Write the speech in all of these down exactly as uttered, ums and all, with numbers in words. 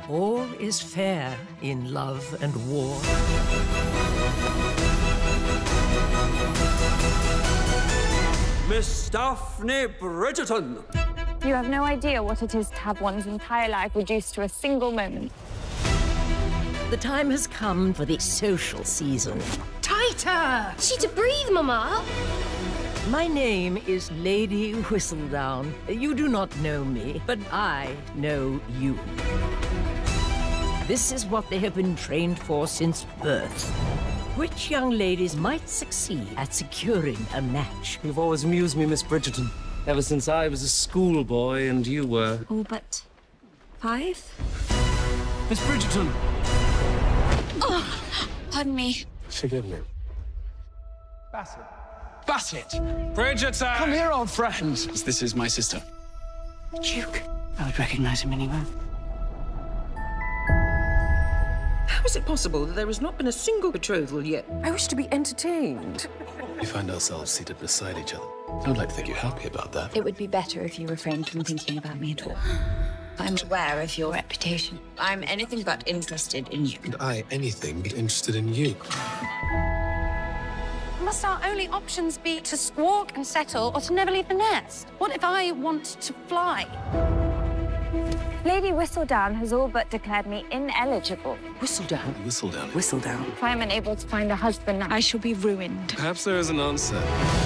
All is fair in love and war. Miss Daphne Bridgerton. You have no idea what it is to have one's entire life reduced to a single moment. The time has come for the social season. Tighter! She to breathe, Mama! My name is Lady Whistledown. You do not know me, but I know you. This is what they have been trained for since birth. Which young ladies might succeed at securing a match? You've always amused me, Miss Bridgerton. Ever since I was a schoolboy and you were... All but five? Miss Bridgerton! Oh, pardon me. Forgive me. Bassett. Bassett! Bridgerton! Come here, old friend. This is my sister. Duke. I would recognize him anywhere. How is it possible that there has not been a single betrothal yet? I wish to be entertained. We find ourselves seated beside each other. I would like to think you're happy about that. It would be better if you refrained from thinking about me at all. I'm aware of your reputation. I'm anything but interested in you. And I, anything but interested in you. Must our only options be to squawk and settle or to never leave the nest? What if I want to fly? Lady Whistledown has all but declared me ineligible. Whistledown? Whistledown. Whistledown. If I'm unable to find a husband, I shall be ruined. Perhaps there is an answer.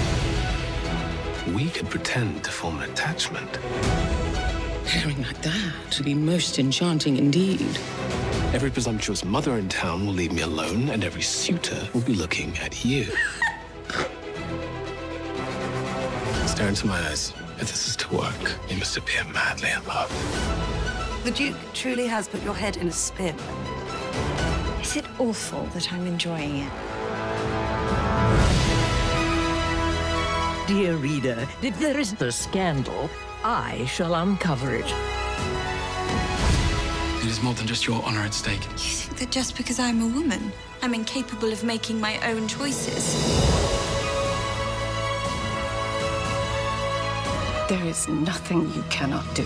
We could pretend to form an attachment. Pairing like that would be most enchanting indeed. Every presumptuous mother in town will leave me alone, and every suitor will be looking at you. Stare into my eyes. If this is to work, you must appear madly in love. The Duke truly has put your head in a spin. Is it awful that I'm enjoying it? Dear reader, if there is a scandal, I shall uncover it. It is more than just your honor at stake. You think that just because I'm a woman, I'm incapable of making my own choices? There is nothing you cannot do.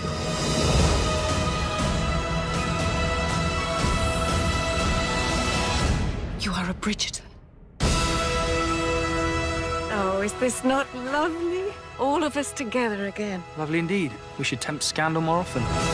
You are a Bridgerton. Oh, is this not lovely? All of us together again. Lovely indeed. We should tempt scandal more often.